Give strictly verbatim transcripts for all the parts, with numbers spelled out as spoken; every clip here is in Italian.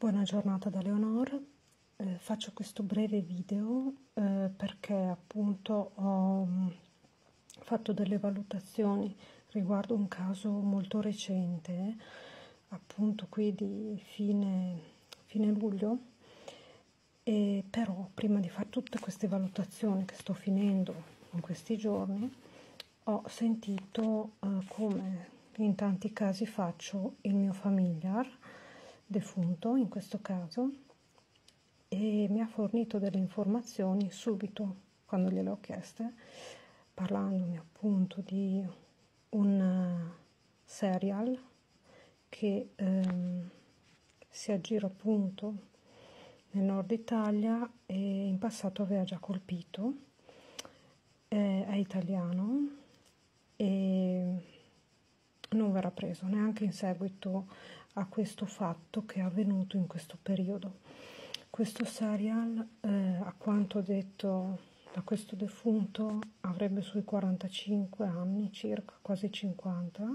Buona giornata da Leonor, eh, faccio questo breve video eh, perché appunto ho mh, fatto delle valutazioni riguardo un caso molto recente, appunto qui di fine, fine luglio, e però prima di fare tutte queste valutazioni che sto finendo in questi giorni ho sentito eh, come in tanti casi faccio il mio familiar defunto in questo caso, e mi ha fornito delle informazioni subito quando gliele ho chieste, parlandomi appunto di un serial che ehm, si aggira appunto nel nord Italia e in passato aveva già colpito, eh, è italiano e non verrà preso neanche in seguito a questo fatto che è avvenuto in questo periodo. Questo serial, eh, a quanto detto da questo defunto, avrebbe sui quarantacinque anni circa, quasi cinquanta,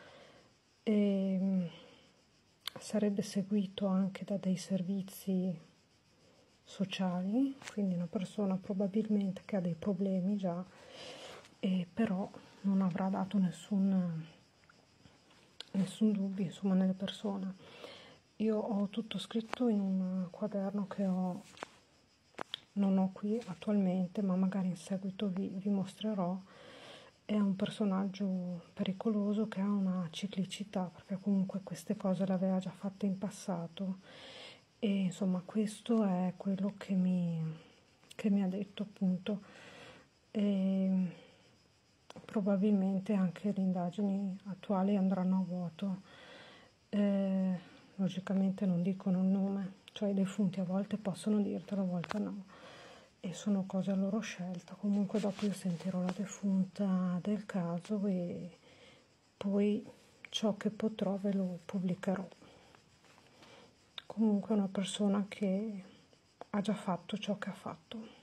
e sarebbe seguito anche da dei servizi sociali, quindi una persona probabilmente che ha dei problemi già, e però non avrà dato nessun nessun dubbio insomma nelle persone. Io ho tutto scritto in un quaderno che ho non ho qui attualmente, ma magari in seguito vi, vi mostrerò. È un personaggio pericoloso che ha una ciclicità, perché comunque queste cose le aveva già fatte in passato, e insomma questo è quello che mi, che mi ha detto appunto. E probabilmente anche le indagini attuali andranno a vuoto. Eh, logicamente non dicono il nome, cioè i defunti a volte possono dirtelo, a volte no, e sono cose a loro scelta. Comunque dopo io sentirò la defunta del caso e poi ciò che potrò ve lo pubblicherò. Comunque è una persona che ha già fatto ciò che ha fatto.